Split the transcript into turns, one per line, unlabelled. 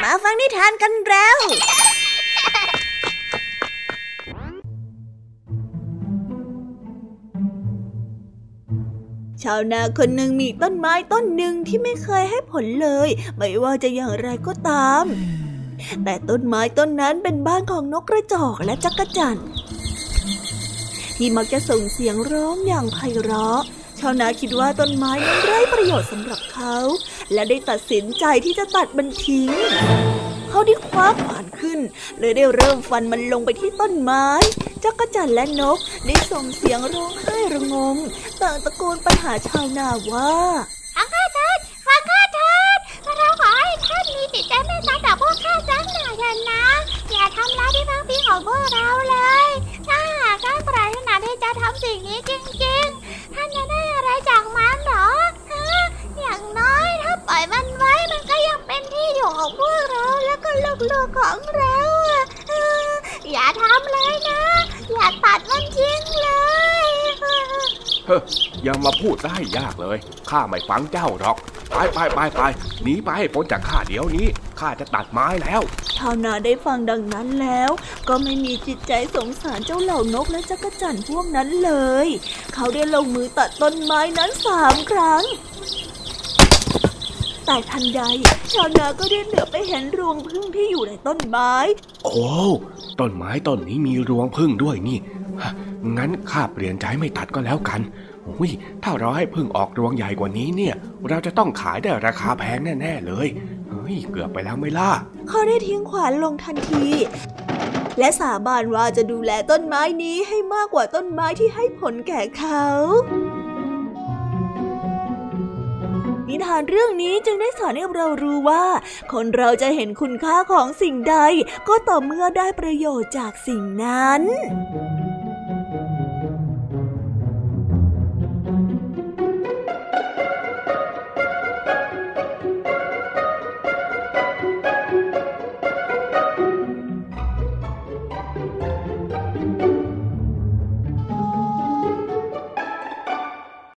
มาฟังนิทานกันแล้วชาวนาคนหนึ่งมีต้นไม้ต้นหนึ่งที่ไม่เคยให้ผลเลยไม่ว่าจะอย่างไรก็ตามแต่ต้นไม้ต้นนั้นเป็นบ้านของนกกระจอกและจักจั่นที่มักจะส่งเสียงร้องอย่างไพเราะชาวนาคิดว่าต้นไม้นั้นไร้ประโยชน์สำหรับเขาและได้ตัดสินใจที่จะตัดมันทิ้งเขาได้คว้าขวานขึ้นเลยได้เริ่มฟันมันลงไปที่ต้นไม้จักจั่นและนกได้ส่งเสียงร้องไห้ระงมต่างตะโกนไปหาชาวนาว่า
ฟังข้าเถิดฟังข้าเถิดเราขอให้ท่านมีจิตใจเมตตาต่อพวกข้าสักหน่อยเถิดนะอย่าทำร้ายที่พักพิงของพวกเราเลยถ้าหากท่านปรารถนาที่จะทำสิ่งนี้จริงๆท่านจะได้อะไรจากมันหรออย่างน้อยถ้าปล่อยมันไว้มันก็ยังเป็นที่อยู่ของพวกเราแล้วก็ลูกๆของเราอย่าทำเลยนะอย่าตัดมันทิ้งเลย
อย่ามาพูดได้ยากเลยข้าไม่ฟังเจ้าหรอกไปหนีไปให้พ้นจากข้าเดี๋ยวนี้ข้าจะตัดไม้แล้ว
ชาวนาได้ฟังดังนั้นแล้วก็ไม่มีจิตใจสงสารเจ้าเหล่านกและจักจั่นพวกนั้นเลยเขาได้ลงมือตัดต้นไม้นั้น3 ครั้งแต่ทันใดชาวนาก็ได้เหลือบไปเห็นรวงผึ้งที่อยู่ในต้นไม้
โอ้ต้นไม้ต้นนี้มีรวงผึ้งด้วยนี่งั้นข้าเปลี่ยนใจไม่ตัดก็แล้วกันถ้าเราให้ผึ้งออกรวงใหญ่กว่านี้เนี่ยเราจะต้องขายได้ราคาแพงแน่ๆเลยเกือบไปแล้วไม่ล่ะ
เขาได้ทิ้งขวานลงทันทีและสาบานว่าจะดูแลต้นไม้นี้ให้มากกว่าต้นไม้ที่ให้ผลแก่เขานิทานเรื่องนี้จึงได้สอนให้เรารู้ว่าคนเราจะเห็นคุณค่าของสิ่งใดก็ต่อเมื่อได้ประโยชน์จากสิ่งนั้น